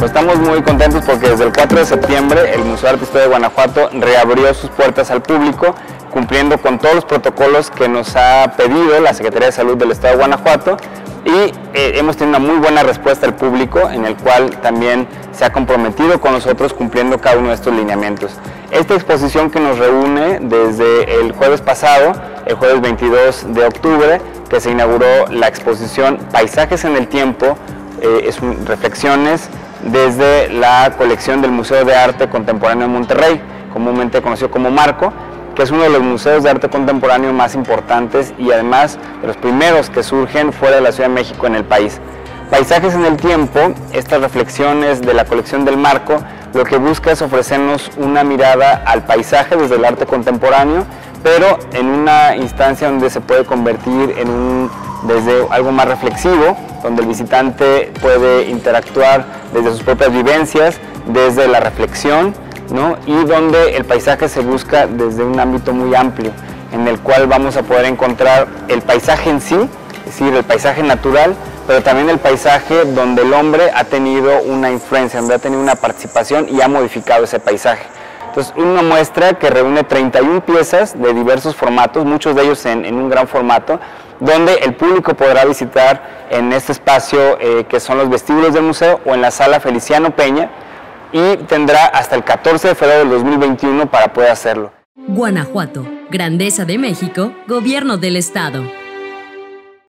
Pues estamos muy contentos porque desde el 4 de septiembre el Museo de Arte e Historia de Guanajuato reabrió sus puertas al público, cumpliendo con todos los protocolos que nos ha pedido la Secretaría de Salud del Estado de Guanajuato, y hemos tenido una muy buena respuesta del público, en el cual también se ha comprometido con nosotros cumpliendo cada uno de estos lineamientos. Esta exposición que nos reúne desde el jueves pasado, el jueves 22 de octubre, que se inauguró la exposición Paisajes en el Tiempo, reflexiones desde la colección del Museo de Arte Contemporáneo de Monterrey, comúnmente conocido como Marco, que es uno de los museos de arte contemporáneo más importantes y además de los primeros que surgen fuera de la Ciudad de México en el país. Paisajes en el Tiempo, estas reflexiones de la colección del Marco, lo que busca es ofrecernos una mirada al paisaje desde el arte contemporáneo, pero en una instancia donde se puede convertir en desde algo más reflexivo, donde el visitante puede interactuar desde sus propias vivencias, desde la reflexión, ¿no? Y donde el paisaje se busca desde un ámbito muy amplio, en el cual vamos a poder encontrar el paisaje en sí, es decir, el paisaje natural, pero también el paisaje donde el hombre ha tenido una influencia, donde ha tenido una participación y ha modificado ese paisaje. Entonces, una muestra que reúne 31 piezas de diversos formatos, muchos de ellos en un gran formato, donde el público podrá visitar en este espacio que son los vestíbulos del museo o en la sala Feliciano Peña, y tendrá hasta el 14 de febrero del 2021 para poder hacerlo. Guanajuato, Grandeza de México, Gobierno del Estado.